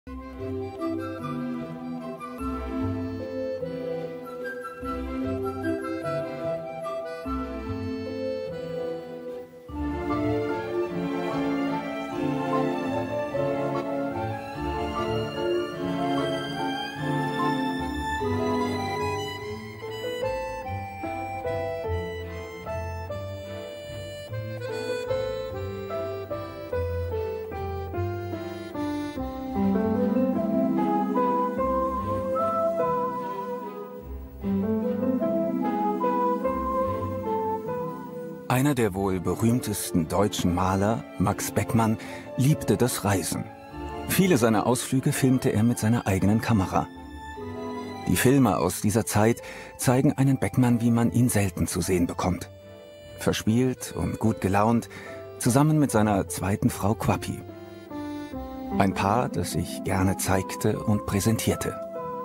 Einer der wohl berühmtesten deutschen Maler, Max Beckmann, liebte das Reisen. Viele seiner Ausflüge filmte er mit seiner eigenen Kamera. Die Filme aus dieser Zeit zeigen einen Beckmann, wie man ihn selten zu sehen bekommt. Verspielt und gut gelaunt, zusammen mit seiner zweiten Frau Quappi. Ein Paar, das sich gerne zeigte und präsentierte.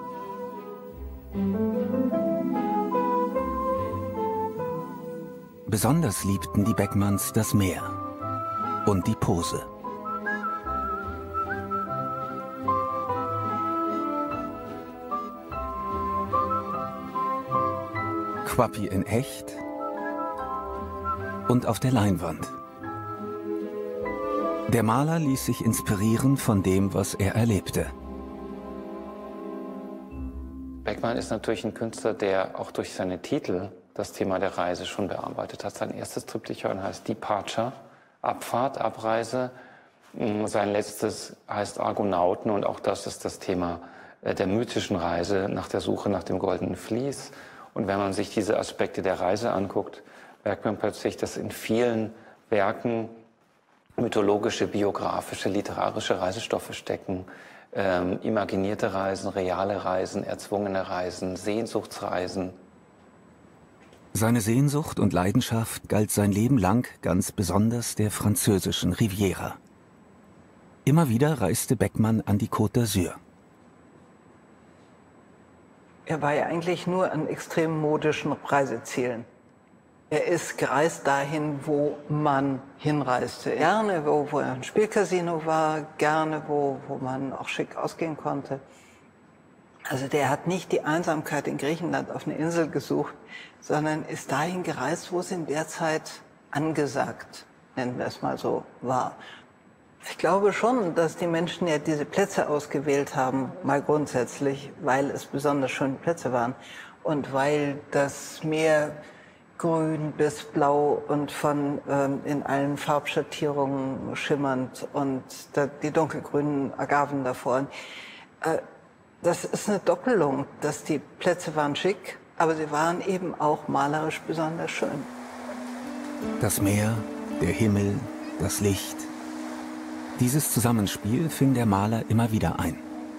Besonders liebten die Beckmanns das Meer und die Pose. Quappi in echt und auf der Leinwand. Der Maler ließ sich inspirieren von dem, was er erlebte. Beckmann ist natürlich ein Künstler, der auch durch seine Titel das Thema der Reise schon bearbeitet hat. Sein erstes Triptychon heißt Departure, Abfahrt, Abreise. Sein letztes heißt Argonauten und auch das ist das Thema der mythischen Reise nach der Suche nach dem goldenen Vlies. Und wenn man sich diese Aspekte der Reise anguckt, merkt man plötzlich, dass in vielen Werken mythologische, biografische, literarische Reisestoffe stecken. Imaginierte Reisen, reale Reisen, erzwungene Reisen, Sehnsuchtsreisen. Seine Sehnsucht und Leidenschaft galt sein Leben lang ganz besonders der französischen Riviera. Immer wieder reiste Beckmann an die Côte d'Azur. Er war ja eigentlich nur an extrem modischen Reisezielen. Er ist gereist dahin, wo man hinreiste. Gerne, wo ein Spielcasino war, gerne, wo man auch schick ausgehen konnte. Also der hat nicht die Einsamkeit in Griechenland auf einer Insel gesucht, sondern ist dahin gereist, wo es in der Zeit angesagt, nennen wir es mal so, war. Ich glaube schon, dass die Menschen ja diese Plätze ausgewählt haben, mal grundsätzlich, weil es besonders schöne Plätze waren und weil das Meer grün bis blau und von in allen Farbschattierungen schimmernd und die dunkelgrünen Agaven davor. Das ist eine Doppelung, dass die Plätze waren schick, aber sie waren eben auch malerisch besonders schön. Das Meer, der Himmel, das Licht. Dieses Zusammenspiel fing der Maler immer wieder ein.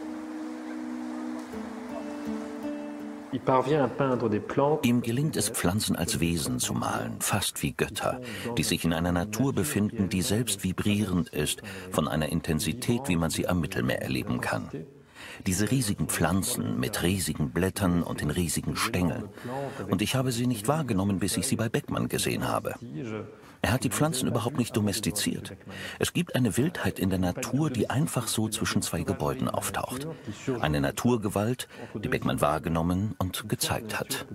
Ihm gelingt es, Pflanzen als Wesen zu malen, fast wie Götter, die sich in einer Natur befinden, die selbst vibrierend ist, von einer Intensität, wie man sie am Mittelmeer erleben kann. Diese riesigen Pflanzen mit riesigen Blättern und den riesigen Stängeln. Und ich habe sie nicht wahrgenommen, bis ich sie bei Beckmann gesehen habe. Er hat die Pflanzen überhaupt nicht domestiziert. Es gibt eine Wildheit in der Natur, die einfach so zwischen zwei Gebäuden auftaucht. Eine Naturgewalt, die Beckmann wahrgenommen und gezeigt hat.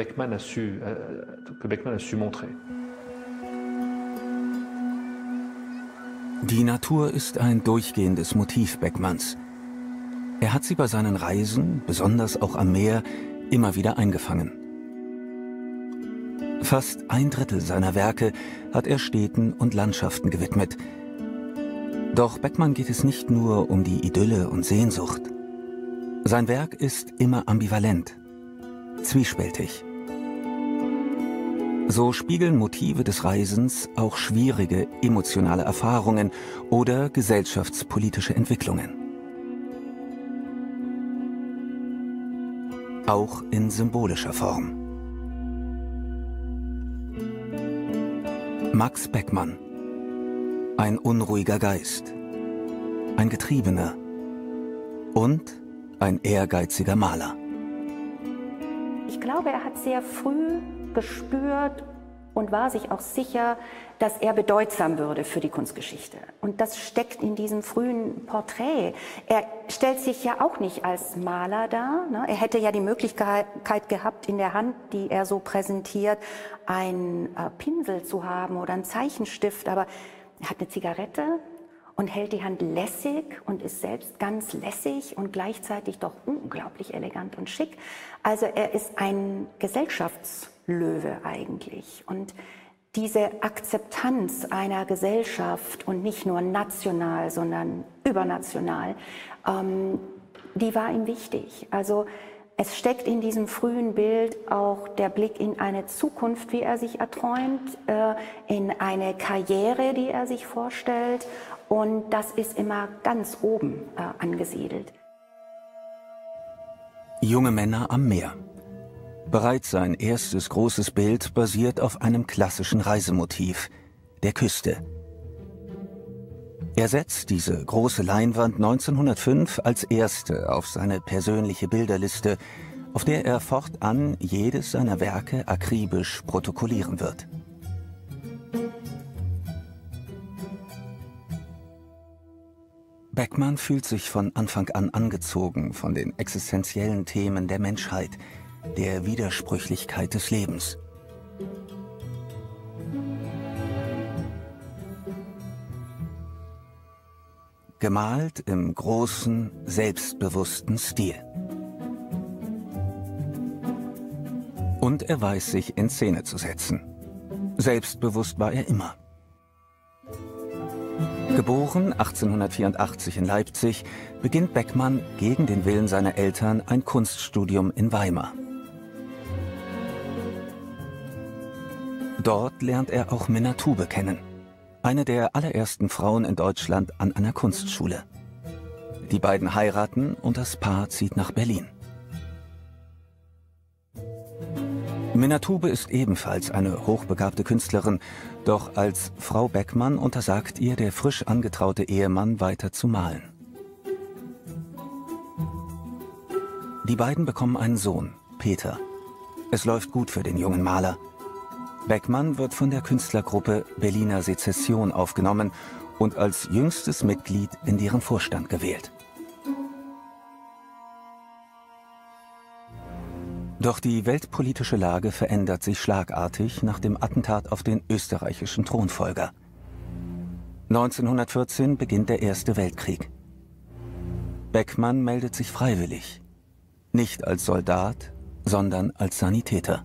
Die Natur ist ein durchgehendes Motiv Beckmanns. Er hat sie bei seinen Reisen, besonders auch am Meer, immer wieder eingefangen. Fast 1/3 seiner Werke hat er Städten und Landschaften gewidmet. Doch Beckmann geht es nicht nur um die Idylle und Sehnsucht. Sein Werk ist immer ambivalent, zwiespältig. So spiegeln Motive des Reisens auch schwierige emotionale Erfahrungen oder gesellschaftspolitische Entwicklungen. Auch in symbolischer Form. Max Beckmann. Ein unruhiger Geist. Ein Getriebener. Und ein ehrgeiziger Maler. Ich glaube, er hat sehr früh gespürt, und war sich auch sicher, dass er bedeutsam würde für die Kunstgeschichte. Und das steckt in diesem frühen Porträt. Er stellt sich ja auch nicht als Maler dar, ne? Er hätte ja die Möglichkeit gehabt, in der Hand, die er so präsentiert, einen Pinsel zu haben oder einen Zeichenstift, aber er hat eine Zigarette und hält die Hand lässig und ist selbst ganz lässig und gleichzeitig doch unglaublich elegant und schick. Also er ist ein Gesellschaftslöwe eigentlich. Und diese Akzeptanz einer Gesellschaft und nicht nur national, sondern übernational, die war ihm wichtig. Also es steckt in diesem frühen Bild auch der Blick in eine Zukunft, wie er sich erträumt, in eine Karriere, die er sich vorstellt. Und das ist immer ganz oben angesiedelt. Junge Männer am Meer. Bereits sein erstes großes Bild basiert auf einem klassischen Reisemotiv, der Küste. Er setzt diese große Leinwand 1905 als erste auf seine persönliche Bilderliste, auf der er fortan jedes seiner Werke akribisch protokollieren wird. Beckmann fühlt sich von Anfang an angezogen von den existenziellen Themen der Menschheit, der Widersprüchlichkeit des Lebens. Gemalt im großen, selbstbewussten Stil. Und er weiß sich in Szene zu setzen. Selbstbewusst war er immer. Geboren 1884 in Leipzig, beginnt Beckmann gegen den Willen seiner Eltern ein Kunststudium in Weimar. Dort lernt er auch Minna Tube kennen, eine der allerersten Frauen in Deutschland an einer Kunstschule. Die beiden heiraten und das Paar zieht nach Berlin. Minna Tube ist ebenfalls eine hochbegabte Künstlerin, doch als Frau Beckmann untersagt ihr der frisch angetraute Ehemann weiter zu malen. Die beiden bekommen einen Sohn, Peter. Es läuft gut für den jungen Maler. Beckmann wird von der Künstlergruppe Berliner Sezession aufgenommen und als jüngstes Mitglied in deren Vorstand gewählt. Doch die weltpolitische Lage verändert sich schlagartig nach dem Attentat auf den österreichischen Thronfolger. 1914 beginnt der Erste Weltkrieg. Beckmann meldet sich freiwillig, nicht als Soldat, sondern als Sanitäter.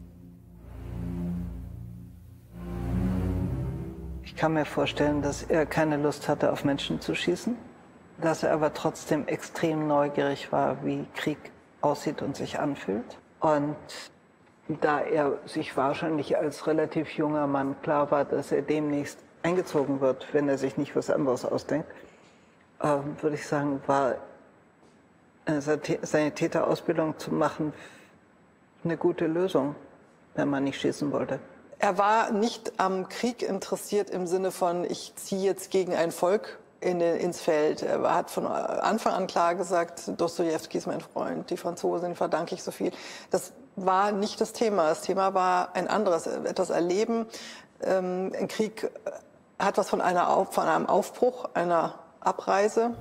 Ich kann mir vorstellen, dass er keine Lust hatte, auf Menschen zu schießen, dass er aber trotzdem extrem neugierig war, wie Krieg aussieht und sich anfühlt. Und da er sich wahrscheinlich als relativ junger Mann klar war, dass er demnächst eingezogen wird, wenn er sich nicht was anderes ausdenkt, würde ich sagen, war seine Täterausbildung zu machen eine gute Lösung, wenn man nicht schießen wollte. Er war nicht am Krieg interessiert im Sinne von, ich ziehe jetzt gegen ein Volk ins Feld. Er hat von Anfang an klar gesagt, Dostojewski ist mein Freund, die Franzosen verdanke ich so viel. Das war nicht das Thema. Das Thema war ein anderes, etwas erleben. Ein Krieg hat was von einem Aufbruch, einer Abreise.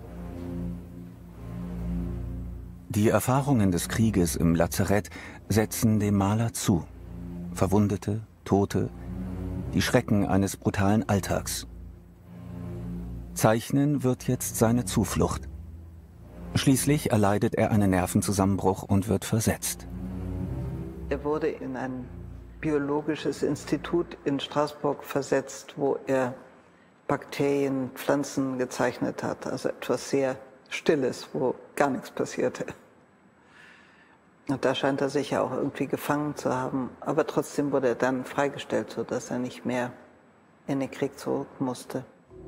Die Erfahrungen des Krieges im Lazarett setzen dem Maler zu. Verwundete, Tote, die Schrecken eines brutalen Alltags. Zeichnen wird jetzt seine Zuflucht. Schließlich erleidet er einen Nervenzusammenbruch und wird versetzt. Er wurde in ein biologisches Institut in Straßburg versetzt, wo er Bakterien, Pflanzen gezeichnet hat. Also etwas sehr Stilles, wo gar nichts passierte. Und da scheint er sich ja auch irgendwie gefangen zu haben. Aber trotzdem wurde er dann freigestellt, sodass er nicht mehr in den Krieg zurück musste.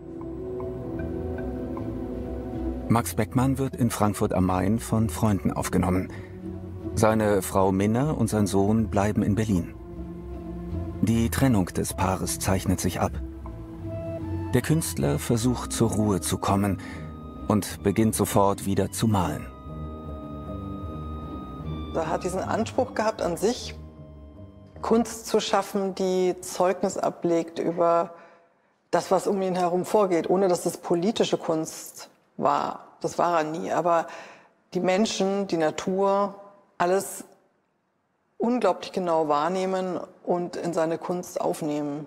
Max Beckmann wird in Frankfurt am Main von Freunden aufgenommen. Seine Frau Minna und sein Sohn bleiben in Berlin. Die Trennung des Paares zeichnet sich ab. Der Künstler versucht zur Ruhe zu kommen und beginnt sofort wieder zu malen. Er hat diesen Anspruch gehabt an sich, Kunst zu schaffen, die Zeugnis ablegt über das, was um ihn herum vorgeht, ohne dass es politische Kunst war. Das war er nie. Aber die Menschen, die Natur, alles unglaublich genau wahrnehmen und in seine Kunst aufnehmen.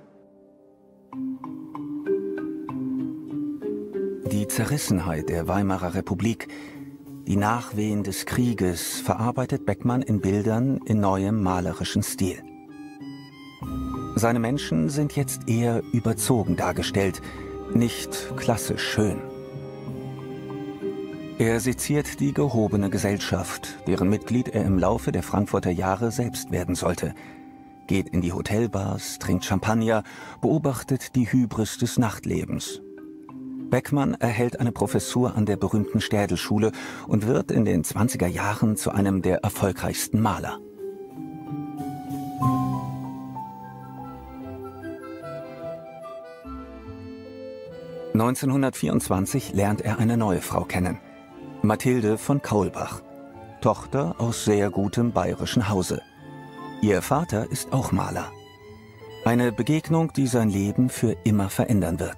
Die Zerrissenheit der Weimarer Republik, die Nachwehen des Krieges verarbeitet Beckmann in Bildern in neuem malerischen Stil. Seine Menschen sind jetzt eher überzogen dargestellt, nicht klassisch schön. Er seziert die gehobene Gesellschaft, deren Mitglied er im Laufe der Frankfurter Jahre selbst werden sollte, geht in die Hotelbars, trinkt Champagner, beobachtet die Hybris des Nachtlebens. Beckmann erhält eine Professur an der berühmten Städelschule und wird in den 20er Jahren zu einem der erfolgreichsten Maler. (1924) lernt er eine neue Frau kennen, Mathilde von Kaulbach, Tochter aus sehr gutem bayerischen Hause. Ihr Vater ist auch Maler. Eine Begegnung, die sein Leben für immer verändern wird.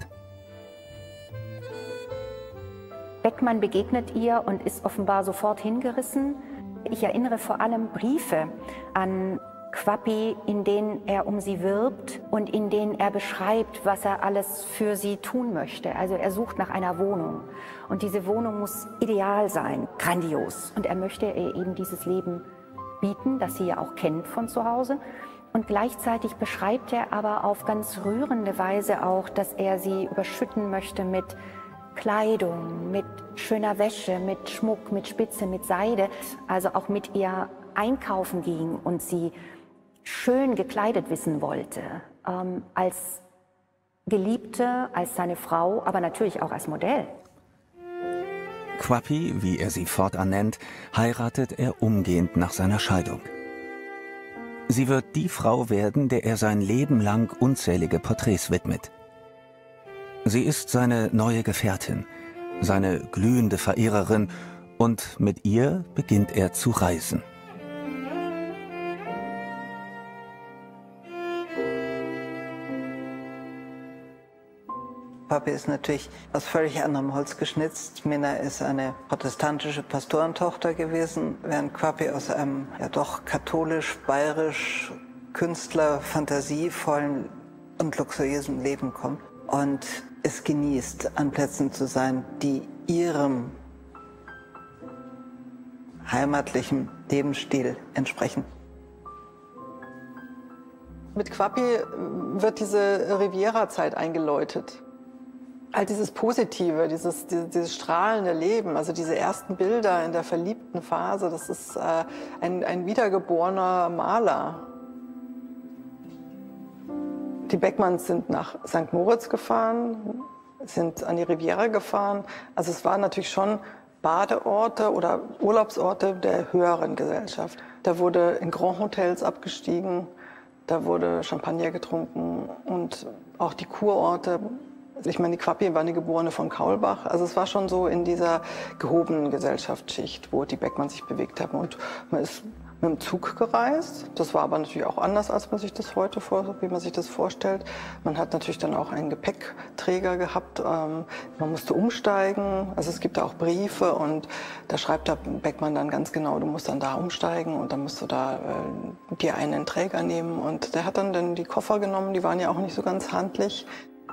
Beckmann begegnet ihr und ist offenbar sofort hingerissen. Ich erinnere vor allem Briefe an Quappi, in denen er um sie wirbt und in denen er beschreibt, was er alles für sie tun möchte. Also er sucht nach einer Wohnung und diese Wohnung muss ideal sein, grandios. Und er möchte ihr eben dieses Leben bieten, das sie ja auch kennt von zu Hause. Und gleichzeitig beschreibt er aber auf ganz rührende Weise auch, dass er sie überschütten möchte mit Kleidung, mit schöner Wäsche, mit Schmuck, mit Spitze, mit Seide. Also auch mit ihr einkaufen ging und sie schön gekleidet wissen wollte, als Geliebte, als seine Frau, aber natürlich auch als Modell. Quappi, wie er sie fortan nennt, heiratet er umgehend nach seiner Scheidung. Sie wird die Frau werden, der er sein Leben lang unzählige Porträts widmet. Sie ist seine neue Gefährtin, seine glühende Verehrerin und mit ihr beginnt er zu reisen. Quappi ist natürlich aus völlig anderem Holz geschnitzt. Minna ist eine protestantische Pastorentochter gewesen, während Quappi aus einem ja doch katholisch-bayerisch, Künstler-, fantasievollen und luxuriösen Leben kommt und es genießt, an Plätzen zu sein, die ihrem heimatlichen Lebensstil entsprechen. Mit Quappi wird diese Riviera-Zeit eingeläutet. All dieses Positive, dieses strahlende Leben, also diese ersten Bilder in der verliebten Phase, das ist ein wiedergeborener Maler. Die Beckmanns sind nach St. Moritz gefahren, sind an die Riviera gefahren. Also es waren natürlich schon Badeorte oder Urlaubsorte der höheren Gesellschaft. Da wurde in Grand Hotels abgestiegen, da wurde Champagner getrunken und auch die Kurorte. Ich meine, die Quappi war eine Geborene von Kaulbach. Also es war schon so in dieser gehobenen Gesellschaftsschicht, wo die Beckmanns sich bewegt haben. Und man ist mit dem Zug gereist. Das war aber natürlich auch anders, als man sich das heute wie man sich das vorstellt. Man hat natürlich dann auch einen Gepäckträger gehabt. Man musste umsteigen. Also es gibt da auch Briefe und da schreibt der Beckmann dann ganz genau, du musst dann da umsteigen und dann musst du da dir einen Träger nehmen. Und der hat dann die Koffer genommen, die waren ja auch nicht so ganz handlich.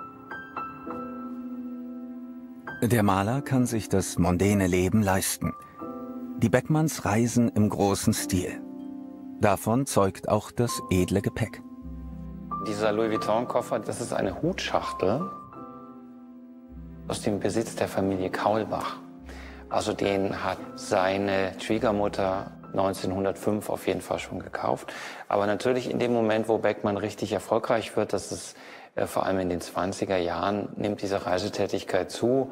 Der Maler kann sich das mondäne Leben leisten. Die Beckmanns reisen im großen Stil. Davon zeugt auch das edle Gepäck. Dieser Louis Vuitton-Koffer, das ist eine Hutschachtel aus dem Besitz der Familie Kaulbach. Also den hat seine Schwiegermutter 1905 auf jeden Fall schon gekauft. Aber natürlich in dem Moment, wo Beckmann richtig erfolgreich wird, das ist vor allem in den 20er Jahren, nimmt diese Reisetätigkeit zu.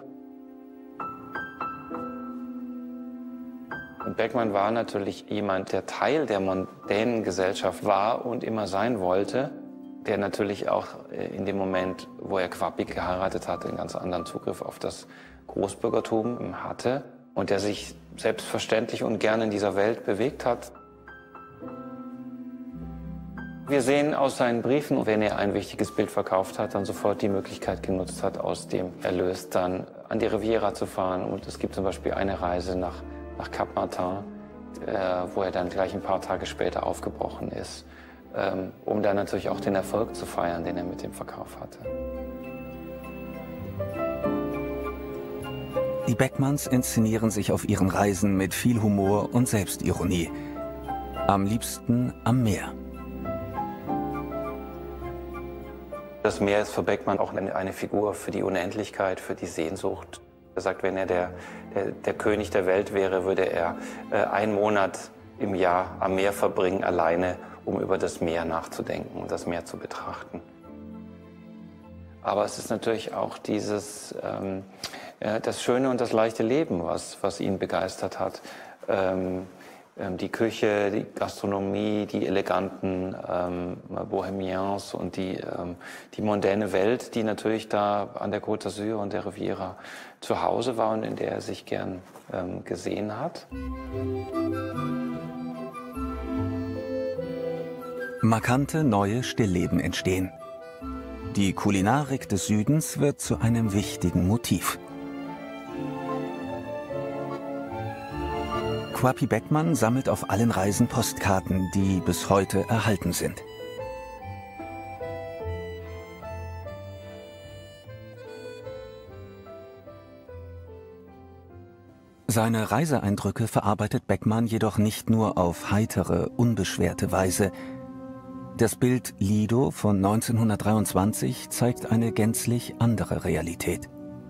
Und Beckmann war natürlich jemand, der Teil der mondänen Gesellschaft war und immer sein wollte, der natürlich auch in dem Moment, wo er Quappi geheiratet hatte, einen ganz anderen Zugriff auf das Großbürgertum hatte und der sich selbstverständlich und gerne in dieser Welt bewegt hat. Wir sehen aus seinen Briefen, wenn er ein wichtiges Bild verkauft hat, dann sofort die Möglichkeit genutzt hat, aus dem Erlös dann an die Riviera zu fahren. Und es gibt zum Beispiel eine Reise nach Cap Martin, wo er dann gleich ein paar Tage später aufgebrochen ist, um dann natürlich auch den Erfolg zu feiern, den er mit dem Verkauf hatte. Die Beckmanns inszenieren sich auf ihren Reisen mit viel Humor und Selbstironie. Am liebsten am Meer. Das Meer ist für Beckmann auch eine Figur für die Unendlichkeit, für die Sehnsucht. Er sagt, wenn er der König der Welt wäre, würde er einen Monat im Jahr am Meer verbringen, alleine, um über das Meer nachzudenken und das Meer zu betrachten. Aber es ist natürlich auch das schöne und das leichte Leben, was ihn begeistert hat. Die Küche, die Gastronomie, die eleganten Bohemians und die mondäne Welt, die natürlich da an der Côte d'Azur und der Riviera zu Hause war und in der er sich gern gesehen hat. Markante neue Stillleben entstehen. Die Kulinarik des Südens wird zu einem wichtigen Motiv. Kwapi Beckmann sammelt auf allen Reisen Postkarten, die bis heute erhalten sind. Seine Reiseeindrücke verarbeitet Beckmann jedoch nicht nur auf heitere, unbeschwerte Weise. Das Bild Lido von 1923 zeigt eine gänzlich andere Realität.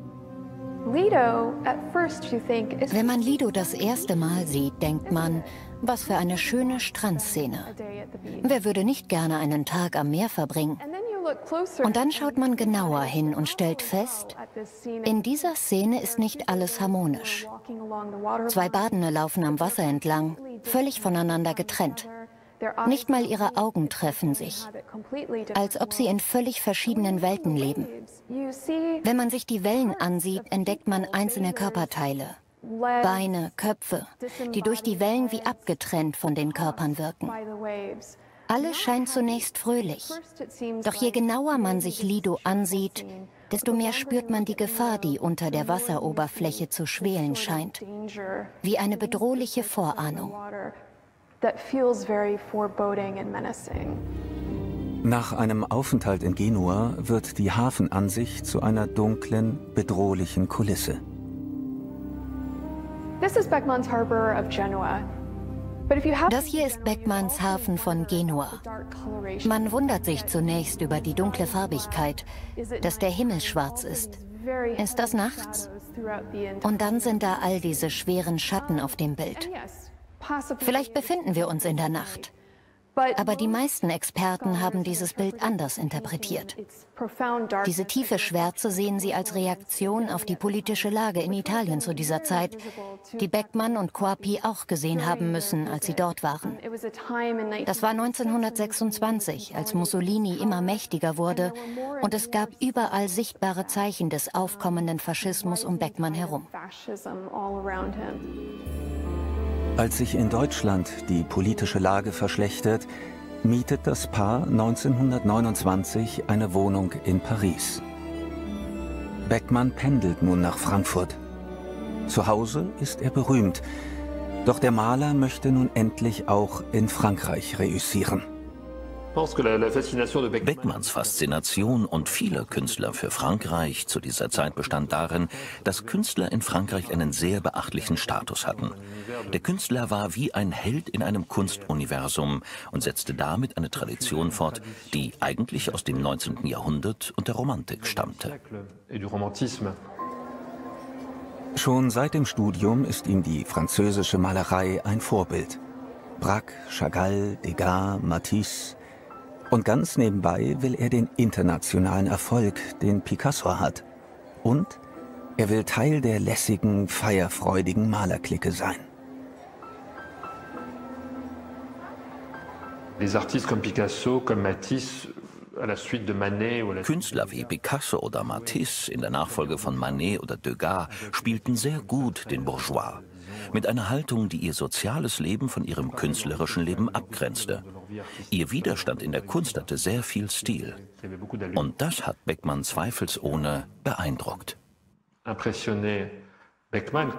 Wenn man Lido das erste Mal sieht, denkt man, was für eine schöne Strandszene. Wer würde nicht gerne einen Tag am Meer verbringen? Und dann schaut man genauer hin und stellt fest, in dieser Szene ist nicht alles harmonisch. Zwei Badende laufen am Wasser entlang, völlig voneinander getrennt. Nicht mal ihre Augen treffen sich, als ob sie in völlig verschiedenen Welten leben. Wenn man sich die Wellen ansieht, entdeckt man einzelne Körperteile, Beine, Köpfe, die durch die Wellen wie abgetrennt von den Körpern wirken. Alles scheint zunächst fröhlich, doch je genauer man sich Lido ansieht, desto mehr spürt man die Gefahr, die unter der Wasseroberfläche zu schwelen scheint, wie eine bedrohliche Vorahnung. Nach einem Aufenthalt in Genua wird die Hafenansicht zu einer dunklen, bedrohlichen Kulisse. Das hier ist Beckmanns Hafen von Genua. Man wundert sich zunächst über die dunkle Farbigkeit, dass der Himmel schwarz ist. Ist das nachts? Und dann sind da all diese schweren Schatten auf dem Bild. Vielleicht befinden wir uns in der Nacht. Aber die meisten Experten haben dieses Bild anders interpretiert. Diese tiefe Schwärze sehen sie als Reaktion auf die politische Lage in Italien zu dieser Zeit, die Beckmann und Kwapi auch gesehen haben müssen, als sie dort waren. Das war 1926, als Mussolini immer mächtiger wurde und es gab überall sichtbare Zeichen des aufkommenden Faschismus um Beckmann herum. Als sich in Deutschland die politische Lage verschlechtert, mietet das Paar 1929 eine Wohnung in Paris. Beckmann pendelt nun nach Frankfurt. Zu Hause ist er berühmt, doch der Maler möchte nun endlich auch in Frankreich reüssieren. Beckmanns Faszination und vieler Künstler für Frankreich zu dieser Zeit bestand darin, dass Künstler in Frankreich einen sehr beachtlichen Status hatten. Der Künstler war wie ein Held in einem Kunstuniversum und setzte damit eine Tradition fort, die eigentlich aus dem 19. Jahrhundert und der Romantik stammte. Schon seit dem Studium ist ihm die französische Malerei ein Vorbild. Braque, Chagall, Degas, Matisse. Und ganz nebenbei will er den internationalen Erfolg, den Picasso hat. Und er will Teil der lässigen, feierfreudigen Malerklicke sein. Künstler wie Picasso oder Matisse in der Nachfolge von Manet oder Degas spielten sehr gut den Bourgeois. mit einer Haltung, die ihr soziales Leben von ihrem künstlerischen Leben abgrenzte. Ihr Widerstand in der Kunst hatte sehr viel Stil. Und das hat Beckmann zweifelsohne beeindruckt. Impressionné Beckmann.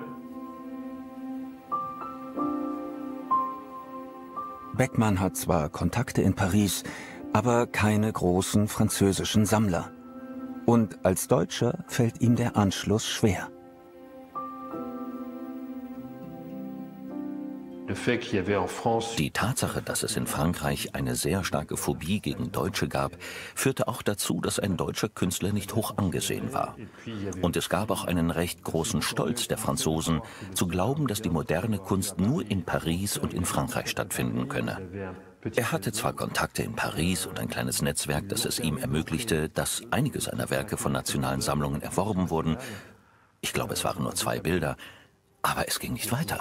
Beckmann hat zwar Kontakte in Paris, aber keine großen französischen Sammler. Und als Deutscher fällt ihm der Anschluss schwer. Die Tatsache, dass es in Frankreich eine sehr starke Phobie gegen Deutsche gab, führte auch dazu, dass ein deutscher Künstler nicht hoch angesehen war. Und es gab auch einen recht großen Stolz der Franzosen, zu glauben, dass die moderne Kunst nur in Paris und in Frankreich stattfinden könne. Er hatte zwar Kontakte in Paris und ein kleines Netzwerk, das es ihm ermöglichte, dass einige seiner Werke von nationalen Sammlungen erworben wurden. Ich glaube, es waren nur 2 Bilder, aber es ging nicht weiter.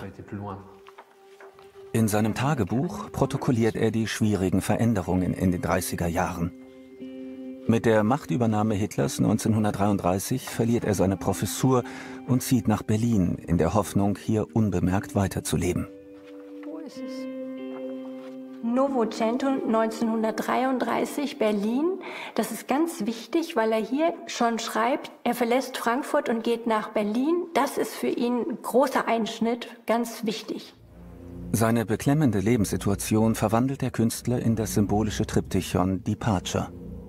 In seinem Tagebuch protokolliert er die schwierigen Veränderungen in den 30er Jahren. Mit der Machtübernahme Hitlers 1933 verliert er seine Professur und zieht nach Berlin, in der Hoffnung, hier unbemerkt weiterzuleben. Wo ist es? Novecento 1933, Berlin. Das ist ganz wichtig, weil er hier schon schreibt, er verlässt Frankfurt und geht nach Berlin. Das ist für ihn ein großer Einschnitt, ganz wichtig. Seine beklemmende Lebenssituation verwandelt der Künstler in das symbolische Triptychon Departure.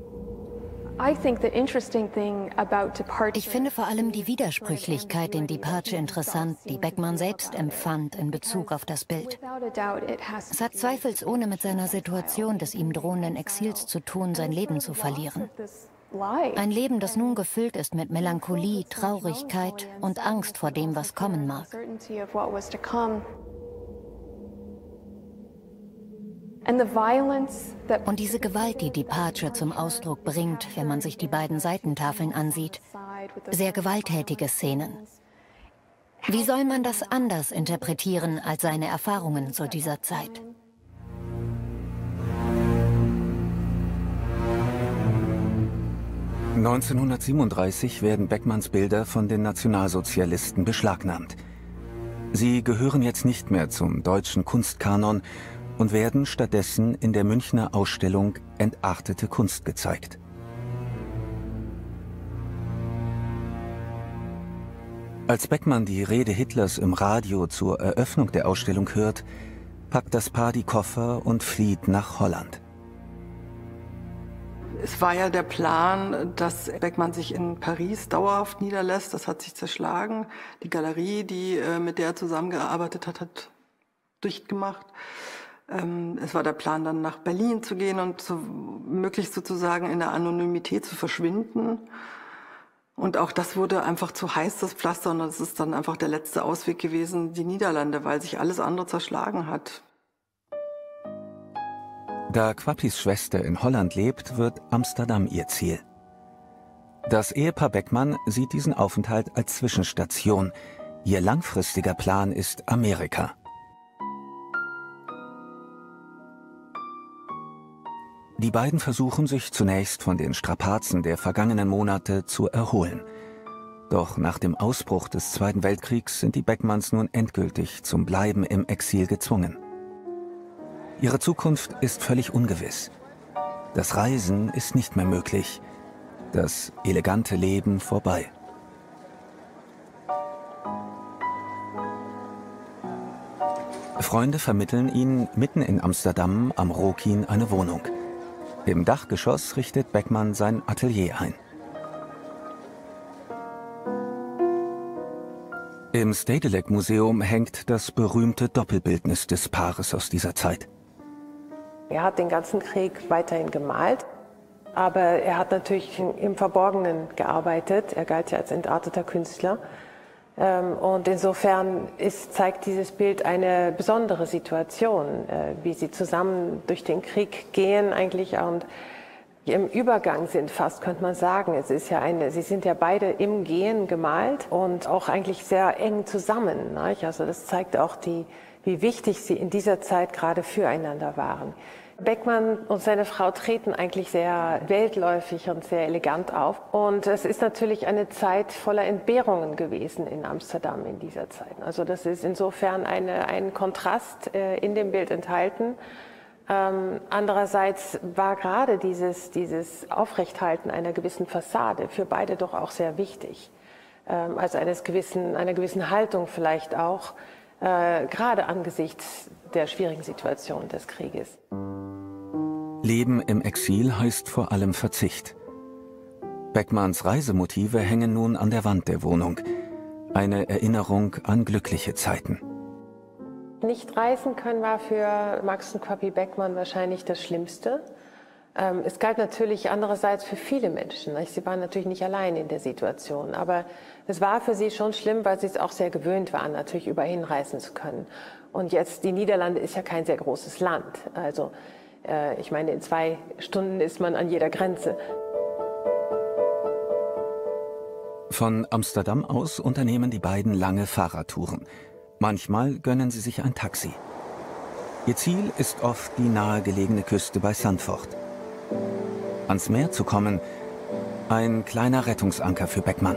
Ich finde vor allem die Widersprüchlichkeit in Departure interessant, die Beckmann selbst empfand in Bezug auf das Bild. Es hat zweifelsohne mit seiner Situation des ihm drohenden Exils zu tun, sein Leben zu verlieren. Ein Leben, das nun gefüllt ist mit Melancholie, Traurigkeit und Angst vor dem, was kommen mag. Und diese Gewalt, die Departure zum Ausdruck bringt, wenn man sich die beiden Seitentafeln ansieht, sehr gewalttätige Szenen. Wie soll man das anders interpretieren als seine Erfahrungen zu dieser Zeit? (1937) werden Beckmanns Bilder von den Nationalsozialisten beschlagnahmt. Sie gehören jetzt nicht mehr zum deutschen Kunstkanon und werden stattdessen in der Münchner Ausstellung Entartete Kunst gezeigt. Als Beckmann die Rede Hitlers im Radio zur Eröffnung der Ausstellung hört, packt das Paar die Koffer und flieht nach Holland. Es war ja der Plan, dass Beckmann sich in Paris dauerhaft niederlässt. Das hat sich zerschlagen. Die Galerie, mit der er zusammengearbeitet hat, hat dicht gemacht. Es war der Plan, dann nach Berlin zu gehen und möglichst sozusagen in der Anonymität zu verschwinden. Und auch das wurde einfach zu heiß, das Pflaster. Und das ist dann einfach der letzte Ausweg gewesen, die Niederlande, weil sich alles andere zerschlagen hat. Da Quappis Schwester in Holland lebt, wird Amsterdam ihr Ziel. Das Ehepaar Beckmann sieht diesen Aufenthalt als Zwischenstation. Ihr langfristiger Plan ist Amerika. Die beiden versuchen sich zunächst von den Strapazen der vergangenen Monate zu erholen. Doch nach dem Ausbruch des Zweiten Weltkriegs sind die Beckmanns nun endgültig zum Bleiben im Exil gezwungen. Ihre Zukunft ist völlig ungewiss. Das Reisen ist nicht mehr möglich. Das elegante Leben vorbei. Freunde vermitteln ihnen mitten in Amsterdam am Rokin eine Wohnung. Im Dachgeschoss richtet Beckmann sein Atelier ein. Im Stedelijk Museum hängt das berühmte Doppelbildnis des Paares aus dieser Zeit. Er hat den ganzen Krieg weiterhin gemalt, aber er hat natürlich im Verborgenen gearbeitet. Er galt ja als entarteter Künstler. Und insofern zeigt dieses Bild eine besondere Situation, wie sie zusammen durch den Krieg gehen eigentlich und im Übergang sind fast, könnte man sagen. Es ist ja sie sind ja beide im Gehen gemalt und auch eigentlich sehr eng zusammen. Nicht? Also das zeigt auch wie wichtig sie in dieser Zeit gerade füreinander waren. Beckmann und seine Frau treten eigentlich sehr weltläufig und sehr elegant auf. Und es ist natürlich eine Zeit voller Entbehrungen gewesen in Amsterdam in dieser Zeit. Also das ist insofern ein Kontrast in dem Bild enthalten. Andererseits war gerade dieses Aufrechthalten einer gewissen Fassade für beide doch auch sehr wichtig. Also einer gewissen Haltung vielleicht auch, gerade angesichts der schwierigen Situation des Krieges. Leben im Exil heißt vor allem Verzicht. Beckmanns Reisemotive hängen nun an der Wand der Wohnung. Eine Erinnerung an glückliche Zeiten. Nicht reisen können war für Max und Papi Beckmann wahrscheinlich das Schlimmste. Es galt natürlich andererseits für viele Menschen. Sie waren natürlich nicht allein in der Situation, aber es war für sie schon schlimm, weil sie es auch sehr gewöhnt waren, natürlich überall hinreisen zu können. Und jetzt, die Niederlande ist ja kein sehr großes Land. Also ich meine, in 2 Stunden ist man an jeder Grenze. Von Amsterdam aus unternehmen die beiden lange Fahrradtouren. Manchmal gönnen sie sich ein Taxi. Ihr Ziel ist oft die nahegelegene Küste bei Zandvoort. Ans Meer zu kommen, ein kleiner Rettungsanker für Beckmann.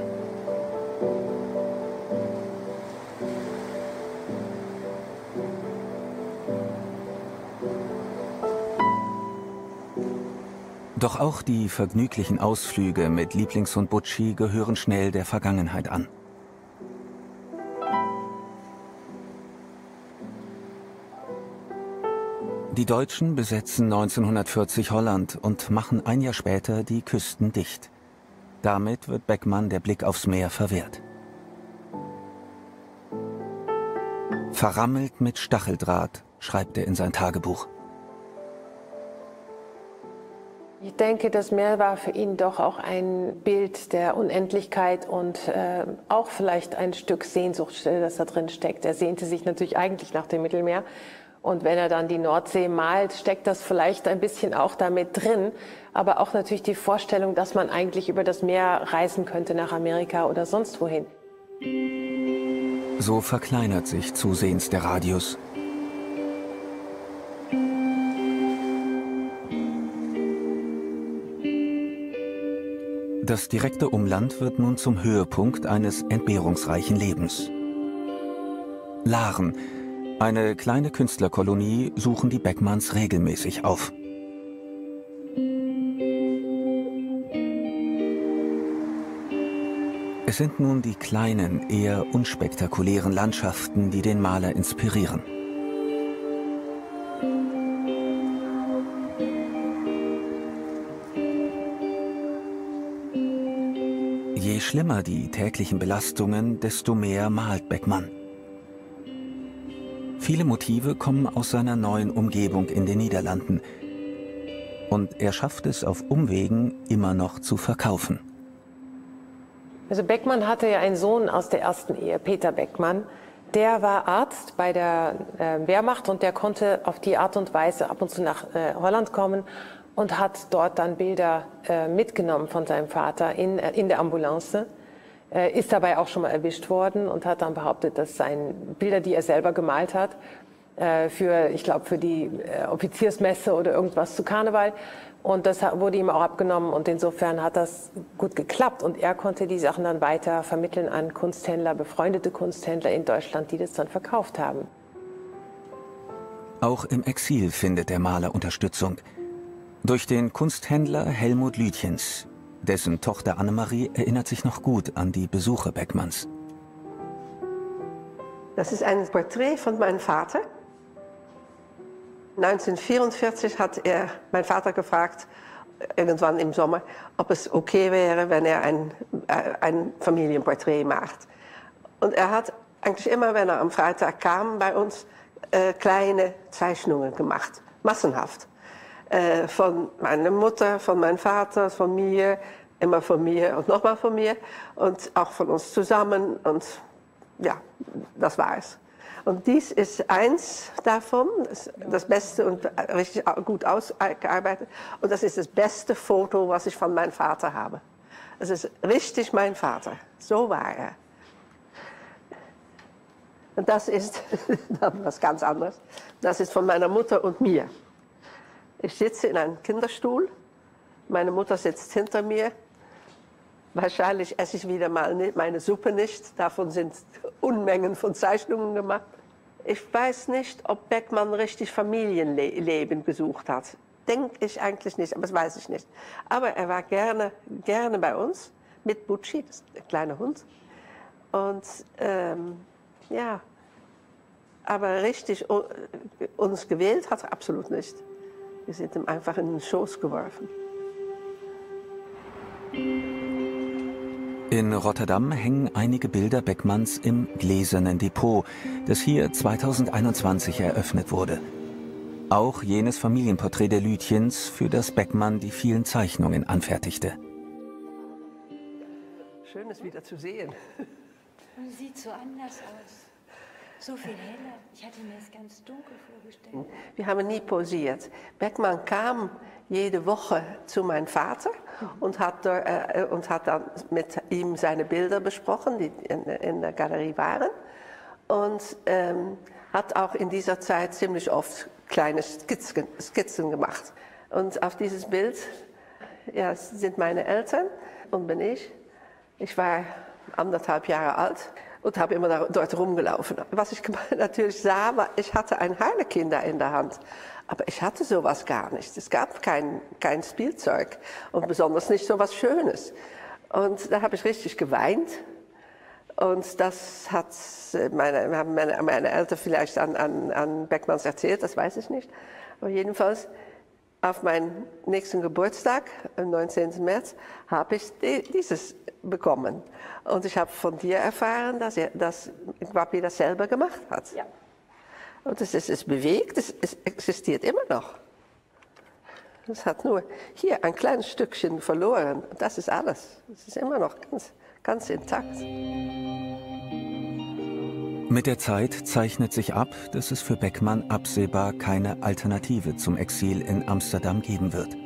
Doch auch die vergnüglichen Ausflüge mit Lieblingshund Butchi gehören schnell der Vergangenheit an. Die Deutschen besetzen 1940 Holland und machen ein Jahr später die Küsten dicht. Damit wird Beckmann der Blick aufs Meer verwehrt. Verrammelt mit Stacheldraht, schreibt er in sein Tagebuch. Ich denke, das Meer war für ihn doch auch ein Bild der Unendlichkeit und auch vielleicht ein Stück Sehnsucht, das da drin steckt. Er sehnte sich natürlich eigentlich nach dem Mittelmeer. Und wenn er dann die Nordsee malt, steckt das vielleicht ein bisschen auch damit drin. Aber auch natürlich die Vorstellung, dass man eigentlich über das Meer reisen könnte nach Amerika oder sonst wohin. So verkleinert sich zusehends der Radius. Das direkte Umland wird nun zum Höhepunkt eines entbehrungsreichen Lebens. Laren, eine kleine Künstlerkolonie, suchen die Beckmanns regelmäßig auf. Es sind nun die kleinen, eher unspektakulären Landschaften, die den Maler inspirieren. Je schlimmer die täglichen Belastungen, desto mehr malt Beckmann. Viele Motive kommen aus seiner neuen Umgebung in den Niederlanden. Und er schafft es auf Umwegen immer noch zu verkaufen. Also Beckmann hatte ja einen Sohn aus der ersten Ehe, Peter Beckmann. Der war Arzt bei der Wehrmacht und der konnte auf die Art und Weise ab und zu nach Holland kommen und hat dort dann Bilder mitgenommen von seinem Vater in der Ambulance. Ist dabei auch schon mal erwischt worden und hat dann behauptet, dass seine Bilder, die er selber gemalt hat, ich glaube, für die Offiziersmesse oder irgendwas zu Karneval. Und das wurde ihm auch abgenommen und insofern hat das gut geklappt. Und er konnte die Sachen dann weiter vermitteln an Kunsthändler, befreundete Kunsthändler in Deutschland, die das dann verkauft haben. Auch im Exil findet der Maler Unterstützung. Durch den Kunsthändler Helmut Lütjens. Dessen Tochter Annemarie erinnert sich noch gut an die Besuche Beckmanns. Das ist ein Porträt von meinem Vater. 1944 hat mein Vater gefragt, irgendwann im Sommer, ob es okay wäre, wenn er ein Familienporträt macht. Und er hat eigentlich immer, wenn er am Freitag kam, bei uns kleine Zeichnungen gemacht, massenhaft. Von meiner Mutter, von meinem Vater, von mir, immer von mir und nochmal von mir und auch von uns zusammen und ja, das war es. Und dies ist eins davon, das Beste und richtig gut ausgearbeitet und das ist das beste Foto, was ich von meinem Vater habe. Es ist richtig mein Vater, so war er. Und das ist was ganz anderes, das ist von meiner Mutter und mir. Ich sitze in einem Kinderstuhl, meine Mutter sitzt hinter mir. Wahrscheinlich esse ich wieder mal meine Suppe nicht, davon sind Unmengen von Zeichnungen gemacht. Ich weiß nicht, ob Beckmann richtig Familienleben gesucht hat. Denke ich eigentlich nicht, aber das weiß ich nicht. Aber er war gerne bei uns, mit Bucci, das ist ein kleiner Hund. Und ja, aber richtig uns gewählt hat er absolut nicht. Wir sind ihm einfach in den Schoß geworfen. In Rotterdam hängen einige Bilder Beckmanns im Gläsernen Depot, das hier 2021 eröffnet wurde. Auch jenes Familienporträt der Lütjens, für das Beckmann die vielen Zeichnungen anfertigte. Schön, es wieder zu sehen. Und sieht so anders aus. So viel heller. Ich hatte mir das ganz dunkel vorgestellt. Wir haben nie posiert. Beckmann kam jede Woche zu meinem Vater und hat dann mit ihm seine Bilder besprochen, die in der Galerie waren. Und hat auch in dieser Zeit ziemlich oft kleine Skizzen gemacht. Und auf dieses Bild ja, sind meine Eltern und bin ich. Ich war 1,5 Jahre alt und habe immer dort rumgelaufen. Was ich natürlich sah, war, ich hatte ein Harlekin in der Hand. Aber ich hatte sowas gar nicht. Es gab kein Spielzeug und besonders nicht so was Schönes. Und da habe ich richtig geweint. Und das haben meine Eltern vielleicht an Beckmanns erzählt, das weiß ich nicht. Aber jedenfalls, auf meinen nächsten Geburtstag, am 19. März, habe ich dieses bekommen. Und ich habe von dir erfahren, dass Guapi das selber gemacht hat. Ja. Und es ist bewegt, es existiert immer noch. Es hat nur hier ein kleines Stückchen verloren. Und das ist alles. Es ist immer noch ganz intakt. Mit der Zeit zeichnet sich ab, dass es für Beckmann absehbar keine Alternative zum Exil in Amsterdam geben wird.